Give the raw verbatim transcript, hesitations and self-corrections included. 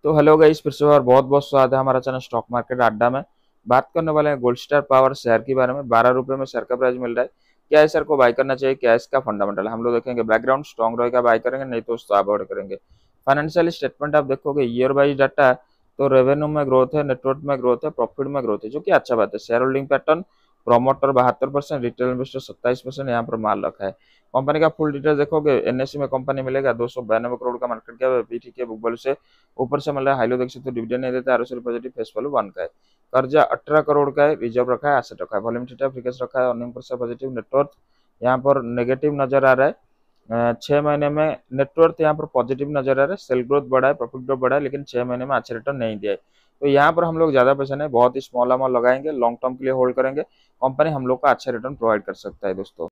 तो hello guys, फिर से और बहुत बहुत स्वागत है हमारा चैनल स्टॉक मार्केट अड्डा में। बात करने वाले हैं गोल्ड स्टार पावर शेयर के बारे में। बारह रुपए में शेयर का प्राइस मिल रहा है। क्या है शेयर को बाय करना चाहिए, क्या है इसका फंडामेंटल, हम लोग देखेंगे। बैकग्राउंड स्ट्रॉन्ग रहेगा बाय करेंगे, नहीं तो उसको अवॉइड करेंगे। फाइनेंशियल स्टेटमेंट आप देखोगे ईयर वाइज डाटा, तो रेवेन्यू में ग्रोथ है, नेटवर्थ में ग्रोथ है, प्रॉफिट में ग्रोथ है, जो कि अच्छा बात है। शेयर होल्डिंग पैटर्न, प्रोमोटर बहत्तर परसेंट, रिटेल इन्वेस्टर सत्ताईस परसेंट यहाँ पर माल रखा है। कंपनी का फुल डिटेल देखोगे, एनएससी में कंपनी मिलेगा। दो सौ बयानबे करोड़ का मार्केट कैप है। पीटी के बुक वैल्यू से ऊपर से मिल रहा है। हाईलो देख सकते हो, डिविडेंड नहीं देता, ROC positive, face value one का है। कर्जा अठारह करोड़ का है, रिजर्व रखा है, एसेट रखा है, वॉल्यूम थीटा, फ्री कैश रखा है, earning per share positive, net worth यहाँ पर नेगेटिव नजर आ रहा है। अ, छह महीने में नेटवर्थ यहाँ पर पॉजिटिव नजर आ रहा है। सेल ग्रोथ बढ़ा है, प्रॉफिट ग्रोथ बढ़ा है, लेकिन छह महीने में अच्छे रिटर्न नहीं दिया है। तो यहाँ पर हम लोग ज्यादा पैसा नहीं, बहुत ही स्मॉल अमाउंट लगाएंगे, लॉन्ग टर्म के लिए होल्ड करेंगे। कंपनी हम लोग का अच्छा रिटर्न प्रोवाइड कर सकता है दोस्तों।